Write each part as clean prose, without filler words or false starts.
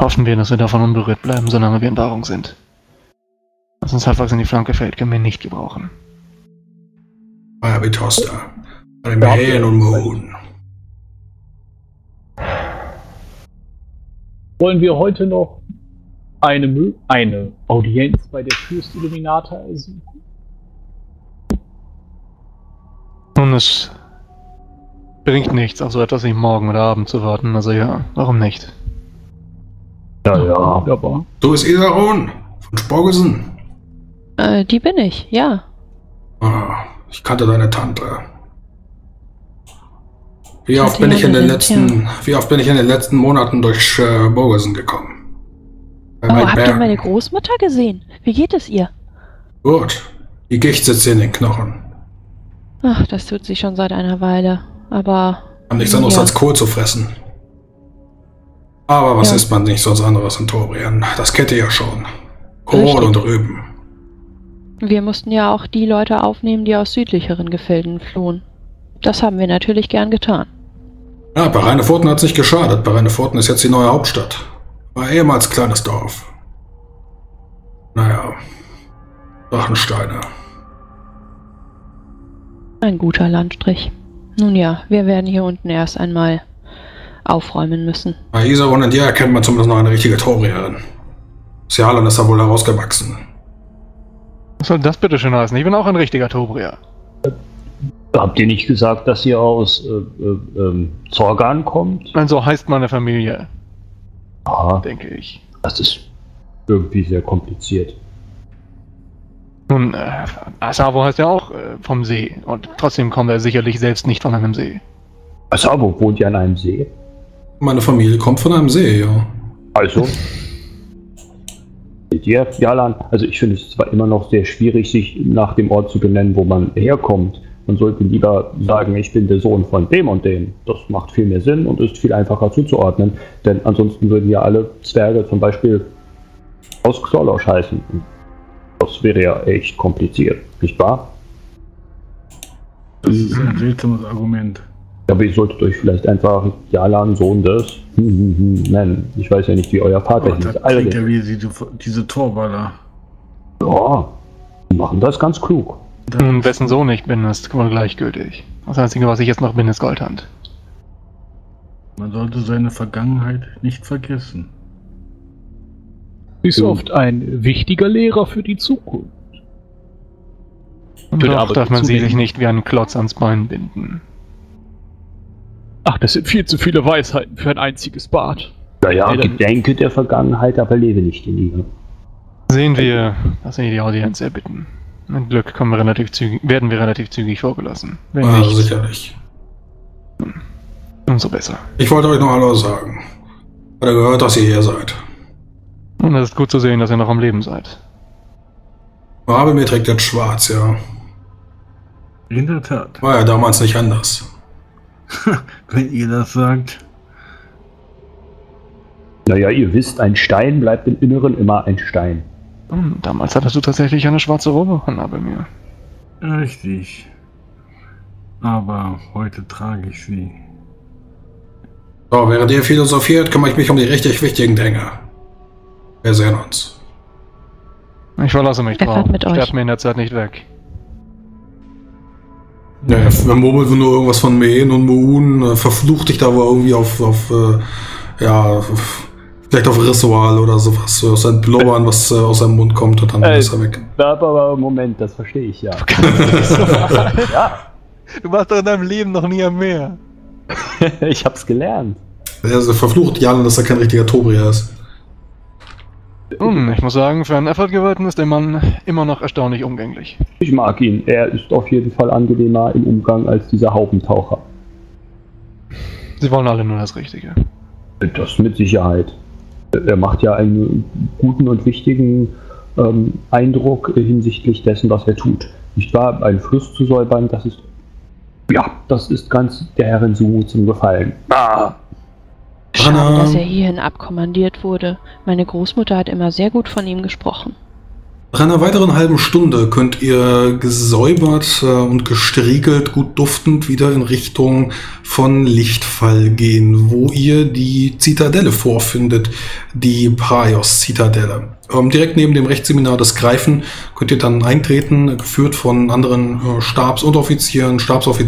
Hoffen wir, dass wir davon unberührt bleiben, solange wir in Wahrung sind. Was uns halbwegs in die Flanke fällt, können wir nicht gebrauchen. Ja, wie Toaster. Bei den Hähn und Mohn. Wollen wir heute noch eine Audienz bei der Fürst Illuminata ersuchen? Nun, es bringt nichts, auf so etwas wie morgen oder Abend zu warten. Also ja, warum nicht? Ja. Wunderbar. Du bist Isaron von Sporgesen. Die bin ich, ja. Ah, ich kannte deine Tante. Wie oft bin ich in den letzten Monaten durch Borgesen gekommen? Oh, habt ihr meine Großmutter gesehen? Wie geht es ihr? Gut. Die Gicht sitzt in den Knochen. Ach, das tut sie schon seit einer Weile. Aber... Haben nichts anderes als Kohl zu fressen. Aber was isst man nicht sonst anderes in Torbrien? Das kennt ihr ja schon. Kohl und Rüben. Wir mussten ja auch die Leute aufnehmen, die aus südlicheren Gefilden flohen. Das haben wir natürlich gern getan. Ja, Bereinefurten hat's nicht geschadet. Bereinefurten ist jetzt die neue Hauptstadt. War ehemals kleines Dorf. Naja. Drachensteine. Ein guter Landstrich. Nun ja, wir werden hier unten erst einmal aufräumen müssen. Bei Isaron und dir erkennt man zumindest noch eine richtige Torbrierin. Sialan ist da wohl herausgewachsen. Was soll das bitte schön heißen? Ich bin auch ein richtiger Tobrier. Habt ihr nicht gesagt, dass ihr aus Zorgan kommt? Nein, so heißt meine Familie. Aha, denke ich. das ist irgendwie sehr kompliziert. Nun, Asavo heißt ja auch vom See. Und trotzdem kommt er sicherlich selbst nicht von einem See. Asavo wohnt ja an einem See. Meine Familie kommt von einem See, ja. Also, seht ihr, Jalan? Also ich finde es zwar immer noch sehr schwierig, sich nach dem Ort zu benennen, wo man herkommt. Man sollte lieber sagen, ich bin der Sohn von dem und dem. Das macht viel mehr Sinn und ist viel einfacher zuzuordnen. Denn ansonsten würden ja alle Zwerge zum Beispiel aus Xolosch heißen. Das wäre ja echt kompliziert, nicht wahr? Das ist ein seltsames Argument. Ja, aber ihr solltet euch vielleicht einfach Jalan, Sohn des nennen. Ich weiß ja nicht, wie euer Vater hieß. Das klingt ja wie diese Torwaller. Ja, die machen das ganz klug. Nun, wessen Sohn ich bin, ist wohl gleichgültig. Das Einzige, was ich jetzt noch bin, ist Goldhand. Man sollte seine Vergangenheit nicht vergessen. Ist oft ein wichtiger Lehrer für die Zukunft. Und doch darf man sie sich nicht wie einen Klotz ans Bein binden. Ach, das sind viel zu viele Weisheiten für ein einziges Bad. Naja, gedenke der Vergangenheit, aber lebe nicht in ihr. Sehen wir, dass Sie die Audienz erbitten. Mit Glück werden wir relativ zügig vorgelassen. Wenn nicht, sicherlich. Umso besser. Ich wollte euch noch Hallo sagen. Ich habe gehört, dass ihr hier seid. Und es ist gut zu sehen, dass ihr noch am Leben seid. Mir trägt jetzt schwarz, ja. In der Tat. War ja damals nicht anders. Wenn ihr das sagt. Naja, ihr wisst, ein Stein bleibt im Inneren immer ein Stein. Damals hattest du tatsächlich eine schwarze Robe an bei mir. Richtig. Aber heute trage ich sie. So, während ihr philosophiert, kümmere ich mich um die richtig wichtigen Dinge. Wir sehen uns. Ich verlasse mich drauf. Sterbt mir in der Zeit nicht weg. Ja, wir murmeln nur irgendwas von Mähen und Moon, verflucht dich da wohl irgendwie vielleicht auf Ritual oder sowas, aus seinem Blubbern, was aus seinem Mund kommt und dann ist er weg. Aber Moment, das verstehe ich ja. Ja. Du warst doch in deinem Leben noch nie am Meer. Ich hab's gelernt. Er verflucht Jan, dass er kein richtiger Tobrier ist. Ich muss sagen, für einen Effortgewalten ist der Mann immer noch erstaunlich umgänglich. Ich mag ihn. Er ist auf jeden Fall angenehmer im Umgang als dieser Haubentaucher. Sie wollen alle nur das Richtige. Das mit Sicherheit. Er macht ja einen guten und wichtigen Eindruck hinsichtlich dessen, was er tut. Nicht wahr? Einen Fluss zu säubern, das ist ganz der Herrin so zum Gefallen. Schade, dass er hierhin abkommandiert wurde. Meine Großmutter hat immer sehr gut von ihm gesprochen. Nach einer weiteren halben Stunde könnt ihr gesäubert und gestriegelt, gut duftend wieder in Richtung von Lichtfall gehen, wo ihr die Zitadelle vorfindet, die Praios-Zitadelle. Direkt neben dem Rechtsseminar des Greifen könnt ihr dann eintreten, geführt von anderen Stabsoffizieren,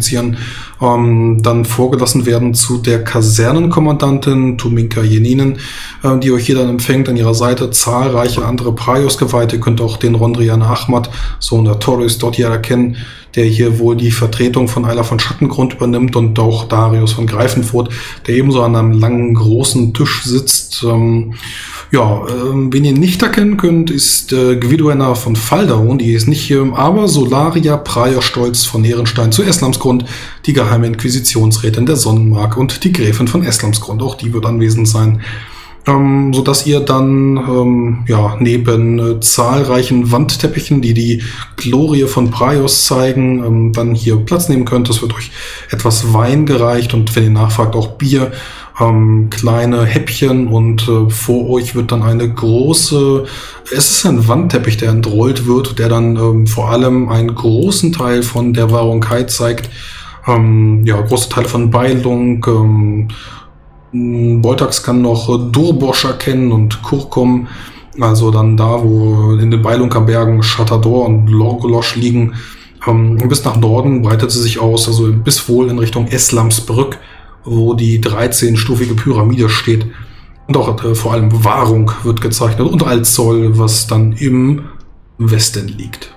dann vorgelassen werden zu der Kasernenkommandantin Tuminka Jeninen, die euch hier dann empfängt. An ihrer Seite zahlreiche andere Praios-Geweihte. Ihr könnt auch den Rondrian Ahmad, Sohn der Torres, dort hier erkennen, der hier wohl die Vertretung von Ayla von Schattengrund übernimmt, und auch Darius von Greifenfurt, der ebenso an einem langen, großen Tisch sitzt. Wen ihr nicht erkennen könnt, ist Gwyduena von Faldaun, die ist nicht hier, aber Solaria Praios-Stolz von Ehrenstein zu Eslamsgrund, die geheime Inquisitionsrätin der Sonnenmark und die Gräfin von Eslamsgrund, auch die wird anwesend sein. Sodass ihr dann neben zahlreichen Wandteppichen, die die Glorie von Praios zeigen, dann hier Platz nehmen könnt. Es wird euch etwas Wein gereicht und wenn ihr nachfragt, auch Bier, kleine Häppchen, und vor euch wird dann eine große, es ist ein Wandteppich, der entrollt wird, der dann vor allem einen großen Teil von der Wahrungkeit zeigt. Große Teile von Beilung, Boltax kann noch Durbosch erkennen und Kurkum, also dann da, wo in den Beilunker-Bergen Chatador und Lorgolosch liegen. Bis nach Norden breitet sie sich aus, also bis wohl in Richtung Eslamsbrück, wo die 13-stufige Pyramide steht. Und auch vor allem Wahrung wird gezeichnet und Altzoll, was dann im Westen liegt.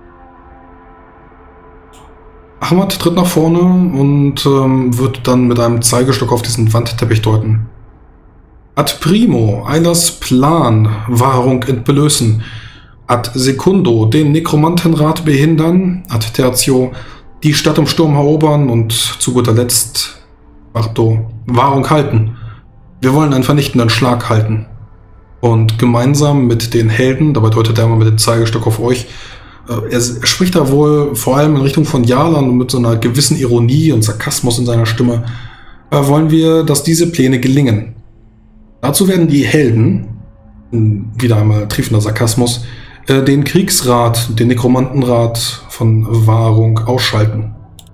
Ahmad tritt nach vorne und wird dann mit einem Zeigestock auf diesen Wandteppich deuten. Ad primo, Aylas Plan, Wahrung entblößen. Ad secundo, den Nekromantenrat behindern. Ad tertio, die Stadt im Sturm erobern. Und zu guter Letzt, Barto, Wahrung halten. Wir wollen einen vernichtenden Schlag halten. Und gemeinsam mit den Helden, dabei deutet er mal mit dem Zeigestock auf euch, er spricht da wohl vor allem in Richtung von Jarlan und mit so einer gewissen Ironie und Sarkasmus in seiner Stimme, wollen wir, dass diese Pläne gelingen. Dazu werden die Helden, wieder einmal triefender Sarkasmus, den Kriegsrat, den Nekromantenrat von Wahrung ausschalten.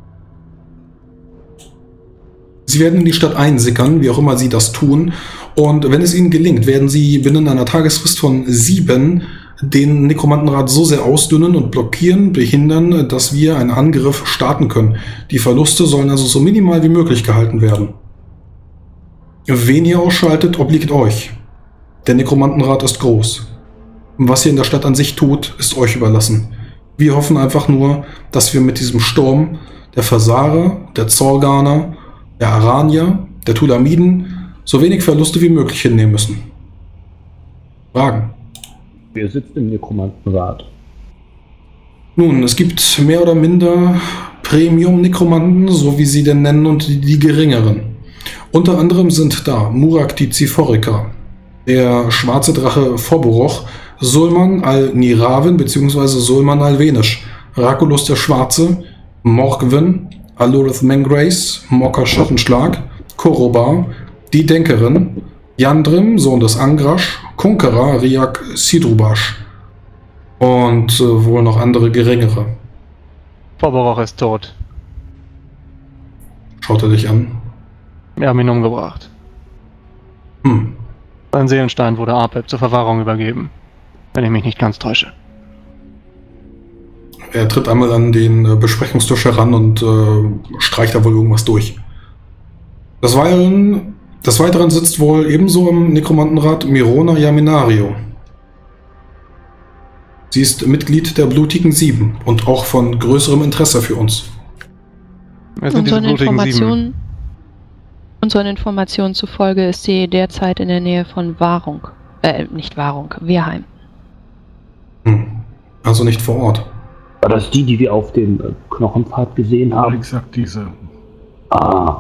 Sie werden in die Stadt einsickern, wie auch immer sie das tun, und wenn es ihnen gelingt, werden sie binnen einer Tagesfrist von 7 den Nekromantenrat so sehr ausdünnen und blockieren, behindern, dass wir einen Angriff starten können. Die Verluste sollen also so minimal wie möglich gehalten werden. Wen ihr ausschaltet, obliegt euch. Der Nekromantenrat ist groß. Was ihr in der Stadt an sich tut, ist euch überlassen. Wir hoffen einfach nur, dass wir mit diesem Sturm der Versare, der Zorganer, der Aranier, der Tulamiden so wenig Verluste wie möglich hinnehmen müssen. Fragen? Wer sitzt im Nekromantenrat? Nun, es gibt mehr oder minder Premium-Nekromanten, so wie sie denn nennen, und die geringeren. Unter anderem sind da Murak die Ziphoriker, der schwarze Drache Phoboroch, Sulman al-Niraven bzw. Sulman al-Venisch, Rakulus der Schwarze, Morgwin, Alurith Mengrace, Mokka Schattenschlag, Korobar, die Denkerin, Yandrim, Sohn des Angrasch, Kunkerer, Riak Sidrubash und wohl noch andere geringere. Phoboroch ist tot. Schaut er dich an? Wir haben ihn umgebracht. Sein Seelenstein wurde Apep zur Verwahrung übergeben, wenn ich mich nicht ganz täusche. Er tritt einmal an den Besprechungstisch heran und streicht da wohl irgendwas durch. Des Weiteren sitzt wohl ebenso im Nekromantenrat Mirona Yaminario. Sie ist Mitglied der Blutigen Sieben und auch von größerem Interesse für uns. Wer sind diese Blutigen Sieben? Unseren Informationen zufolge ist sie derzeit in der Nähe von Wahrung. Nicht Wahrung, Wehrheim. Also nicht vor Ort. War das die wir auf dem Knochenpfad gesehen haben? Exakt diese. Ah.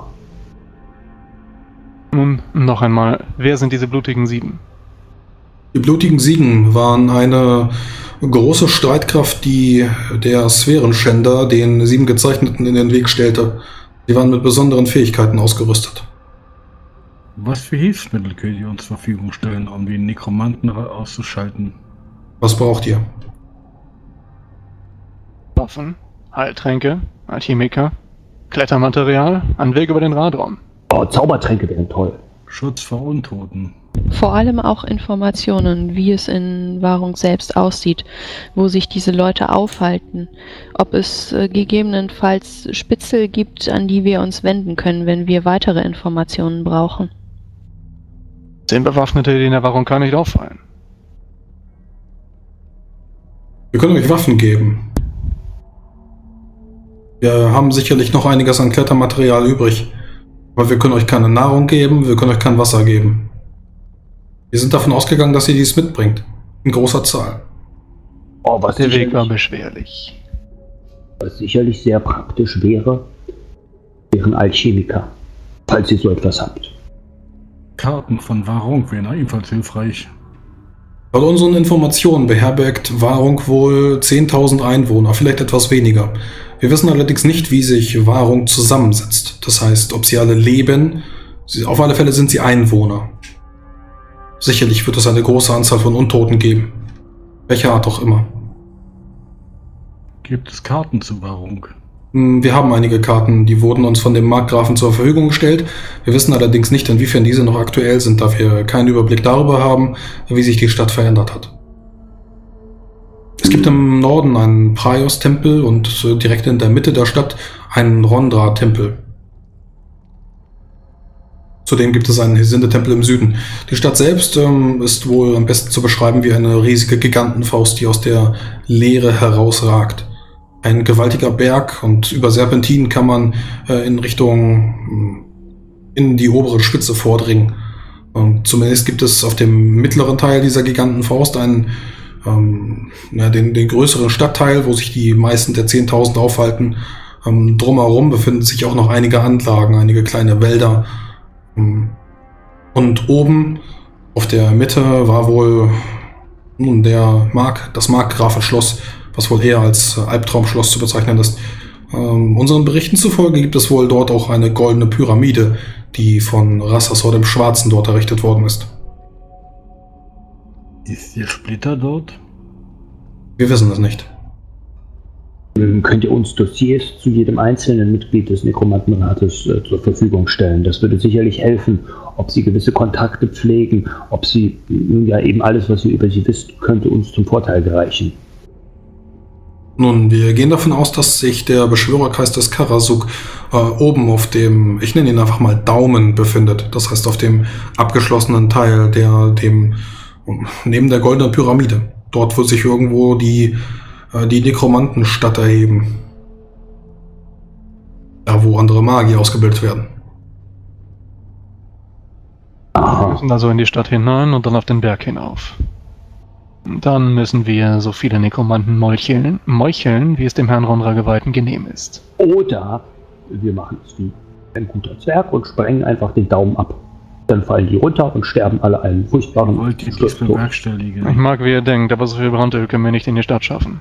Nun, noch einmal, wer sind diese Blutigen Sieben? Die Blutigen Sieben waren eine große Streitkraft, die der Sphärenschänder den Sieben Gezeichneten in den Weg stellte. Sie waren mit besonderen Fähigkeiten ausgerüstet. Was für Hilfsmittel könnt ihr uns zur Verfügung stellen, um den Nekromanten auszuschalten? Was braucht ihr? Waffen, Heiltränke, Alchemiker, Klettermaterial, ein Weg über den Radraum. Oh, Zaubertränke wären toll. Schutz vor Untoten. Vor allem auch Informationen, wie es in Wahrung selbst aussieht, wo sich diese Leute aufhalten, ob es gegebenenfalls Spitzel gibt, an die wir uns wenden können, wenn wir weitere Informationen brauchen. 10 Bewaffnete, die in der Wahrung gar nicht auffallen. Wir können euch Waffen geben. Wir haben sicherlich noch einiges an Klettermaterial übrig. Aber wir können euch keine Nahrung geben, wir können euch kein Wasser geben. Wir sind davon ausgegangen, dass ihr dies mitbringt. In großer Zahl. Oh, was Der Weg war beschwerlich. Was sicherlich sehr praktisch wäre, wären Alchemiker. Falls ihr so etwas habt. Karten von Wahrung wären ebenfalls hilfreich. Laut unseren Informationen beherbergt Wahrung wohl 10.000 Einwohner, vielleicht etwas weniger. Wir wissen allerdings nicht, wie sich Wahrung zusammensetzt. Das heißt, ob sie alle leben. Auf alle Fälle sind sie Einwohner. Sicherlich wird es eine große Anzahl von Untoten geben. Welcher Art auch immer. Gibt es Karten zur Wahrung? Wir haben einige Karten, die wurden uns von dem Markgrafen zur Verfügung gestellt. Wir wissen allerdings nicht, inwiefern diese noch aktuell sind, da wir keinen Überblick darüber haben, wie sich die Stadt verändert hat. Es gibt im Norden einen Praios-Tempel und direkt in der Mitte der Stadt einen Rondra-Tempel. Zudem gibt es einen Hesinde-Tempel im Süden. Die Stadt selbst ist wohl am besten zu beschreiben wie eine riesige Gigantenfaust, die aus der Leere herausragt. Ein gewaltiger Berg und über Serpentinen kann man in die obere Spitze vordringen. Zumindest gibt es auf dem mittleren Teil dieser Gigantenfaust den größeren Stadtteil, wo sich die meisten der 10.000 aufhalten. Drumherum befinden sich auch noch einige Anlagen, einige kleine Wälder. Und oben auf der Mitte war wohl das Markgrafenschloss, was wohl eher als Albtraumschloss zu bezeichnen ist. Unseren Berichten zufolge gibt es wohl dort auch eine goldene Pyramide, die von Rassasor dem Schwarzen dort errichtet worden ist. Ist der Splitter dort? Wir wissen es nicht. Könnt ihr uns Dossiers zu jedem einzelnen Mitglied des Nekromantenrates zur Verfügung stellen? Das würde sicherlich helfen, ob sie gewisse Kontakte pflegen, ob sie, ja eben alles, was ihr über sie wisst, könnte uns zum Vorteil gereichen. Nun, wir gehen davon aus, dass sich der Beschwörerkreis des Karasuk oben auf dem, ich nenne ihn einfach mal Daumen, befindet. Das heißt auf dem abgeschlossenen Teil, neben der goldenen Pyramide. Dort wird sich irgendwo die Nekromantenstadt erheben. Da, wo andere Magier ausgebildet werden. Wir müssen also in die Stadt hinein und dann auf den Berg hinauf. Dann müssen wir so viele Nekromanten meucheln, wie es dem Herrn Rondra-Geweihten genehm ist. Oder wir machen es wie ein guter Zwerg und sprengen einfach den Daumen ab. Dann fallen die runter und sterben alle einen furchtbaren Wollt ihr dies bewerkstelligen? Ich mag, wie ihr denkt, aber so viel Brandöl können wir nicht in die Stadt schaffen.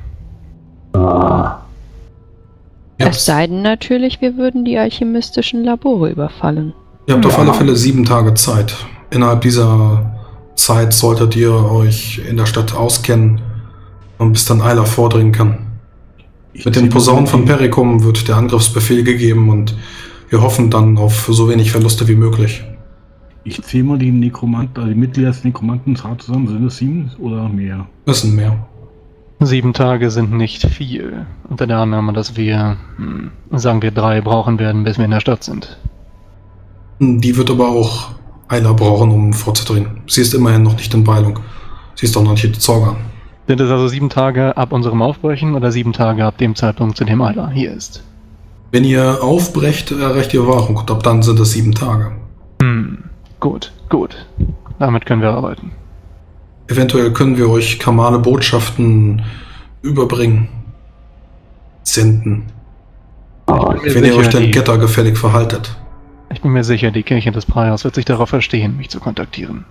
Es sei denn natürlich, wir würden die alchemistischen Labore überfallen. Ihr habt auf alle Fälle 7 Tage Zeit. Innerhalb dieser Zeit solltet ihr euch in der Stadt auskennen und bis dann Eiler vordringen kann. Mit den Posaunen von Perikum wird der Angriffsbefehl gegeben und wir hoffen dann auf so wenig Verluste wie möglich. Ich zähle mal die Nekromanten, die Mitglieder des Nekromantenrats zusammen. Sind es 7 oder mehr? Es sind mehr. 7 Tage sind nicht viel. Unter der Annahme, dass wir, sagen wir 3 brauchen werden, bis wir in der Stadt sind. Die wird aber auch Eiler brauchen, um vorzudringen. Sie ist immerhin noch nicht in Beilung. Sie ist auch noch nicht in Zorgan. Sind es also 7 Tage ab unserem Aufbrechen oder 7 Tage ab dem Zeitpunkt, zu dem Eiler hier ist? Wenn ihr aufbrecht, erreicht ihr Wahrung und ab dann sind es 7 Tage. Gut. Damit können wir arbeiten. Eventuell können wir euch kamale Botschaften überbringen. Senden. Wenn ihr euch den Getter gefällig verhaltet. Ich bin mir sicher, die Kirche des Praios wird sich darauf verstehen, mich zu kontaktieren.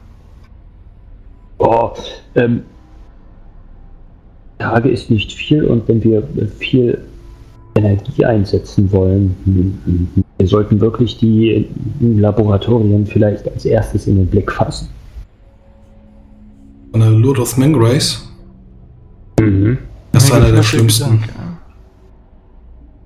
Tage ist nicht viel und wenn wir viel Energie einsetzen wollen, wir sollten wirklich die Laboratorien vielleicht als erstes in den Blick fassen. Eine Lord of Mangrace? Das ist einer der schlimmsten.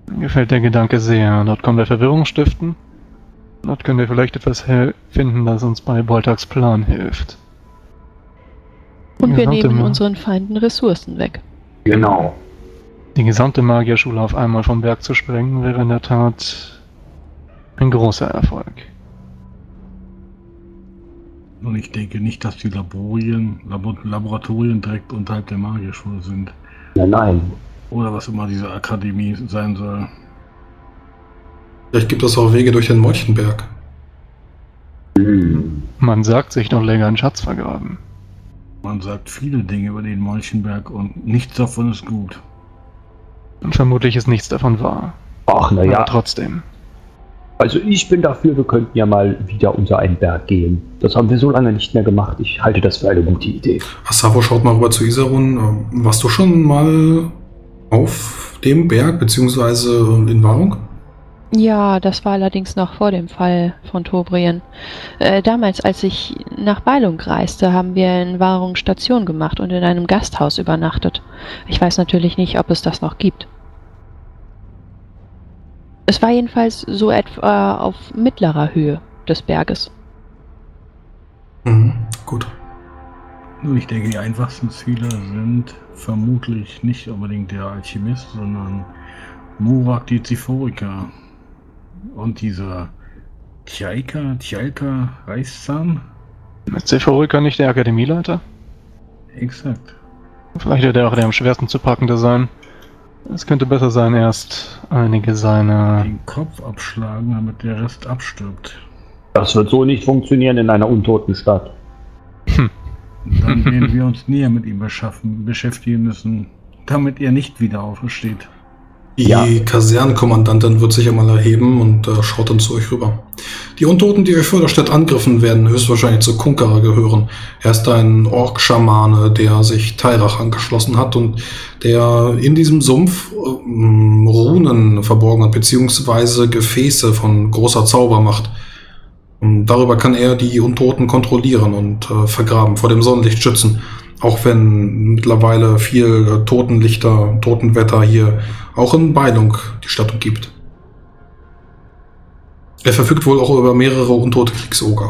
Mir gefällt der Gedanke sehr. Dort können wir Verwirrung stiften. Dort können wir vielleicht etwas finden, das uns bei Boltax Plan hilft. Und wir Gesamte nehmen Ma- unseren Feinden Ressourcen weg. Genau. Die gesamte Magierschule auf einmal vom Berg zu sprengen, wäre in der Tat ein großer Erfolg. Und ich denke nicht, dass die Laboratorien direkt unterhalb der Magierschule sind. Nein. Oder was immer diese Akademie sein soll. Vielleicht gibt es auch Wege durch den Molchenberg. Man sagt sich noch länger einen Schatz vergraben. Man sagt viele Dinge über den Molchenberg und nichts davon ist gut. Und vermutlich ist nichts davon wahr. Ach, Aber naja. trotzdem. Also ich bin dafür, wir könnten ja mal wieder unter einen Berg gehen. Das haben wir so lange nicht mehr gemacht. Ich halte das für eine gute Idee. Asavo schaut mal rüber zu Isarun. Warst du schon mal auf dem Berg, beziehungsweise in Wahrung? Ja, das war allerdings noch vor dem Fall von Tobrien. Damals, als ich nach Beilung reiste, haben wir in Wahrung Station gemacht und in einem Gasthaus übernachtet. Ich weiß natürlich nicht, ob es das noch gibt. Es war jedenfalls so etwa auf mittlerer Höhe des Berges. Mhm, gut. Nur ich denke, die einfachsten Ziele sind vermutlich nicht unbedingt der Alchemist, sondern Murak die Ziphoriker. Und dieser Tjalka Reißzahn? Ist Zephorika nicht der Akademieleiter? Exakt. Vielleicht wird er auch der am schwersten zu packende sein. Es könnte besser sein, erst einige seiner... Den Kopf abschlagen, damit der Rest abstirbt. Das wird so nicht funktionieren in einer untoten Stadt. Dann werden wir uns näher mit ihm beschäftigen müssen, damit er nicht wieder aufersteht. Die Kasernenkommandantin wird sich einmal erheben und schaut dann zu euch rüber. Die Untoten, die euch vor der Stadt angriffen, werden höchstwahrscheinlich zu Kunkara gehören. Er ist ein Ork-Schamane, der sich Tairach angeschlossen hat und der in diesem Sumpf Runen verborgen hat, beziehungsweise Gefäße von großer Zaubermacht. Und darüber kann er die Untoten kontrollieren und vergraben, vor dem Sonnenlicht schützen. Auch wenn mittlerweile viel Totenlichter, Totenwetter hier auch in Beilung die Stadt umgibt. Er verfügt wohl auch über mehrere untote Kriegsoger.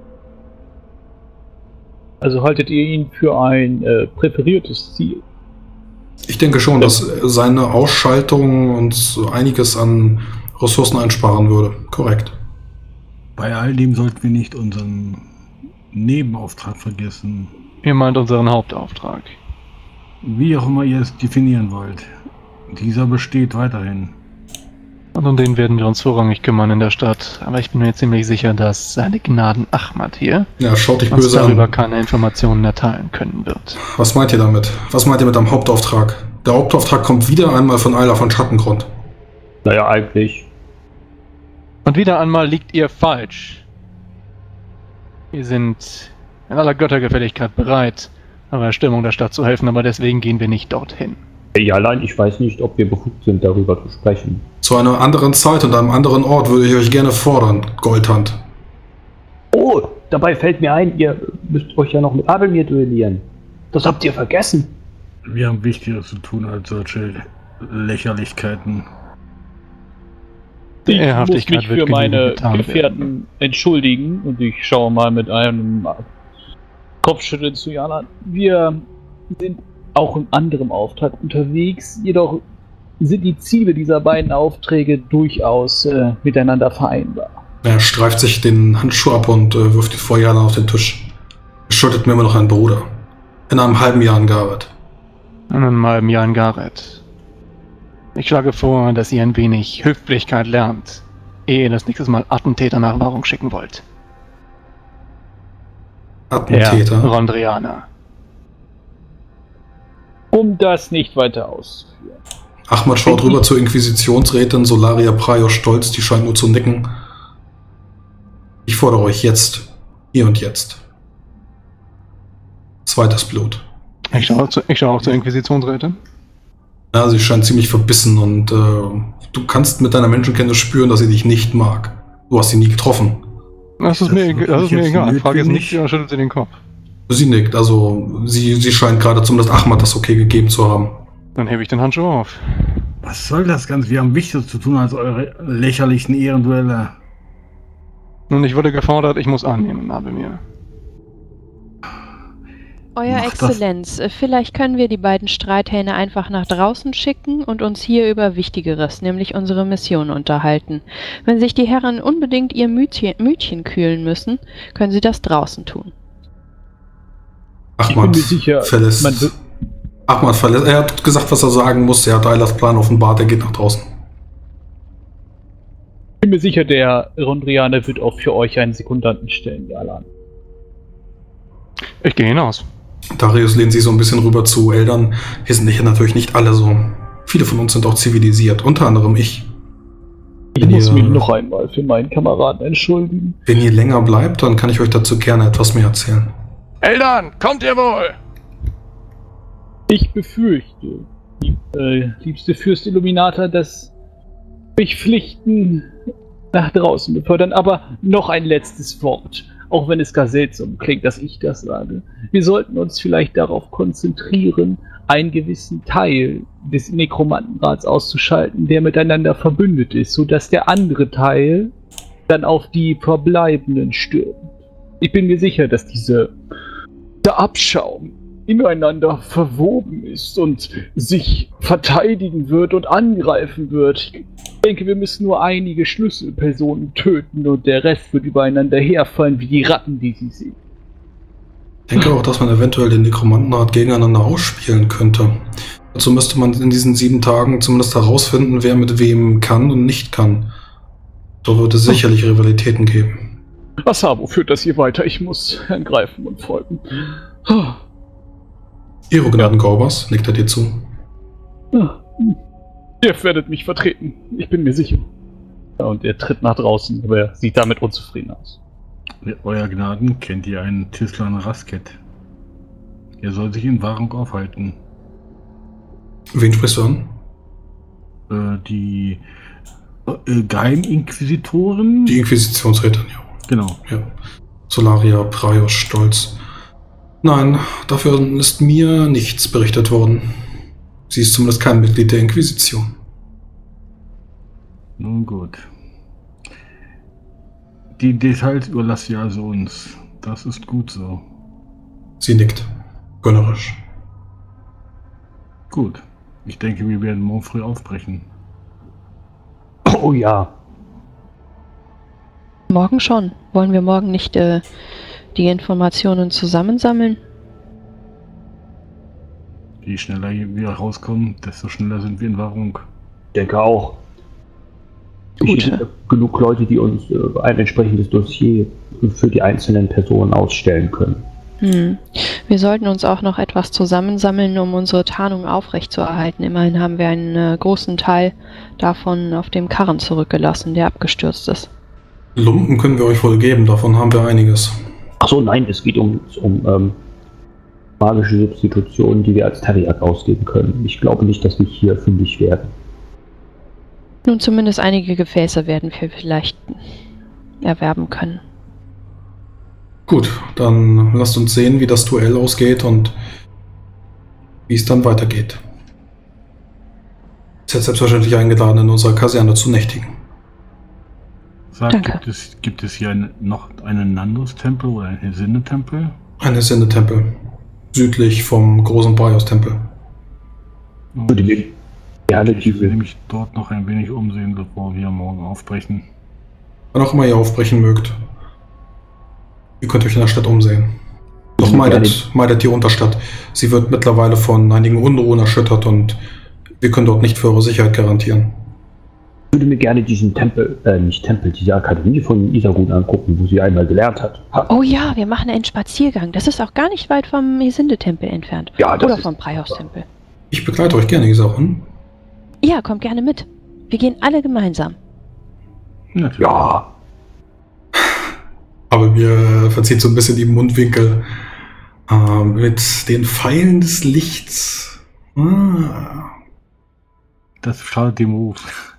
Also haltet ihr ihn für ein präferiertes Ziel? Ich denke schon, dass seine Ausschaltung uns einiges an Ressourcen einsparen würde. Korrekt. Bei all dem sollten wir nicht unseren Nebenauftrag vergessen. Ihr meint unseren Hauptauftrag. Wie auch immer ihr es definieren wollt. Dieser besteht weiterhin. Und um den werden wir uns vorrangig kümmern in der Stadt. Aber ich bin mir ziemlich sicher, dass seine Gnaden Ahmad hier Ja, schaut dich uns böse darüber an. keine Informationen erteilen können wird. Was meint ihr damit? Was meint ihr mit einem Hauptauftrag? Der Hauptauftrag kommt wieder einmal von Ayla von Schattengrund. Naja, eigentlich. Und wieder einmal liegt ihr falsch. Wir sind in aller Göttergefälligkeit bereit, eurer Erstürmung der Stadt zu helfen, aber deswegen gehen wir nicht dorthin. Ja, allein ich weiß nicht, ob wir befugt sind, darüber zu sprechen. Zu einer anderen Zeit und einem anderen Ort würde ich euch gerne fordern, Goldhand. Oh, dabei fällt mir ein, ihr müsst euch ja noch mit Abelmir duellieren. Das habt ihr vergessen. Wir haben Wichtigeres zu tun als solche Lächerlichkeiten. Ich muss Ehrhaftigkeit mich wird für meine genügend getan Gefährten entschuldigen und ich schaue mal mit einem Kopfschütteln zu Jana. Wir sind auch in anderem Auftrag unterwegs, jedoch sind die Ziele dieser beiden Aufträge durchaus miteinander vereinbar. Er streift sich den Handschuh ab und wirft ihn vor Jana auf den Tisch. Er schuldet mir immer noch einen Bruder. In einem halben Jahr in Gareth. In einem halben Jahr in Gareth. Ich schlage vor, dass ihr ein wenig Höflichkeit lernt, ehe ihr das nächste Mal Attentäter nach Wahrung schicken wollt. Attentäter. Herr Rondrianer. Um das nicht weiter auszuführen. Ahmad schaut rüber zur Inquisitionsrätin Solaria Praio Stolz, die scheint nur zu nicken. Ich fordere euch jetzt, hier und jetzt. Zweites Blut. Ich schaue auch zur Inquisitionsrätin. Ja, sie scheint ziemlich verbissen und du kannst mit deiner Menschenkenntnis spüren, dass sie dich nicht mag. Du hast sie nie getroffen. Das ist mir wirklich jetzt egal. Frage ist notwendig? nicht, oder schüttelt sie den Kopf? Sie nickt, also sie scheint gerade zumindest Ahmad das okay gegeben zu haben. Dann hebe ich den Handschuh auf. Was soll das Ganze? Wir haben Wichtiges zu tun als eure lächerlichen Ehrenduelle. Nun, ich wurde gefordert, ich muss annehmen, Nabelmir. Euer Mach das. Exzellenz, vielleicht können wir die beiden Streithähne einfach nach draußen schicken und uns hier über Wichtigeres, nämlich unsere Mission, unterhalten. Wenn sich die Herren unbedingt ihr Mütchen kühlen müssen, können sie das draußen tun. Ich bin mir sicher, Ahmad verlässt. Er hat gesagt, was er sagen muss. Er hat Eilers Plan offenbart. Er geht nach draußen. Ich bin mir sicher, der Rondrianer wird auch für euch einen Sekundanten stellen, Jalan. Ich gehe hinaus. Darius lehnt sich so ein bisschen rüber zu Eldern. Wir sind hier natürlich nicht alle so. Viele von uns sind auch zivilisiert, unter anderem ich. Ich muss mich noch einmal für meinen Kameraden entschuldigen. Wenn ihr länger bleibt, dann kann ich euch dazu gerne etwas mehr erzählen. Eldern, kommt ihr wohl? Ich befürchte, liebste Fürst Illuminata, dass mich Pflichten nach draußen befördern, aber noch ein letztes Wort. Auch wenn es gar seltsam klingt, dass ich das sage. Wir sollten uns vielleicht darauf konzentrieren, einen gewissen Teil des Nekromantenrats auszuschalten, der miteinander verbündet ist, sodass der andere Teil dann auf die Verbleibenden stürmt. Ich bin mir sicher, dass dieser Abschaum ineinander verwoben ist und sich verteidigen wird und angreifen wird. Ich denke, wir müssen nur einige Schlüsselpersonen töten und der Rest wird übereinander herfallen wie die Ratten, die sie sehen. Ich denke auch, dass man eventuell den Nekromantenrat gegeneinander ausspielen könnte. Dazu müsste man in diesen 7 Tagen zumindest herausfinden, wer mit wem kann und nicht kann. Da wird es sicherlich Rivalitäten geben. Asabo führt das hier weiter. Ich muss angreifen und folgen. Ihre Gnaden Gorbas, nickt er dir zu. Ihr werdet mich vertreten. Ich bin mir sicher. Ja, und er tritt nach draußen, aber er sieht damit unzufrieden aus. Euer Gnaden, kennt ihr einen Tislan Rasket? Er soll sich in Wahrung aufhalten. Wen sprichst du an? Die Geheiminquisitoren? Die Inquisitionsrätin, ja. Genau. Ja. Solaria Praios Stolz. Nein, dafür ist mir nichts berichtet worden. Sie ist zumindest kein Mitglied der Inquisition. Nun gut. Die Details überlasst ihr also uns. Das ist gut so. Sie nickt. Gönnerisch. Gut. Ich denke, wir werden morgen früh aufbrechen. Oh ja. Morgen schon. Wollen wir morgen nicht die Informationen zusammensammeln? Je schneller wir rauskommen, desto schneller sind wir in Wahrung. Ich denke auch. Gut. Genug Leute, die uns ein entsprechendes Dossier für die einzelnen Personen ausstellen können. Wir sollten uns auch noch etwas zusammensammeln, um unsere Tarnung aufrechtzuerhalten. Immerhin haben wir einen großen Teil davon auf dem Karren zurückgelassen, der abgestürzt ist. Lumpen können wir euch wohl geben, davon haben wir einiges. Achso, nein, es geht um magische Substitutionen, die wir als Teriak ausgeben können. Ich glaube nicht, dass wir hier fündig werden. Nun, zumindest einige Gefäße werden wir vielleicht erwerben können. Gut, dann lasst uns sehen, wie das Duell ausgeht und wie es dann weitergeht. Ist jetzt selbstverständlich eingeladen, in unserer Kaserne zu nächtigen. Sagt, gibt es hier noch einen Nandos-Tempel oder einen Hesinde-Tempel? Ein Hesinde-Tempel. Südlich vom großen Praios-Tempel. Würde mir gerne Ich will mich dort noch ein wenig umsehen, bevor wir morgen aufbrechen. Wann auch immer ihr aufbrechen mögt. Ihr könnt euch in der Stadt umsehen. Doch meidet die Unterstadt. Sie wird mittlerweile von einigen Unruhen erschüttert und wir können dort nicht für eure Sicherheit garantieren. Ich würde mir gerne diesen diese Akademie von Isagun angucken, wo sie einmal gelernt hat. Oh ja, wir machen einen Spaziergang. Das ist auch gar nicht weit vom Hesinde-Tempel entfernt. Ja, das oder ist vom Praios-Tempel. Ich begleite euch gerne, Isagun. Ja, kommt gerne mit. Wir gehen alle gemeinsam. Natürlich. Ja. Aber mir verzieht so ein bisschen die Mundwinkel mit den Pfeilen des Lichts. Das schadet dem Ruf.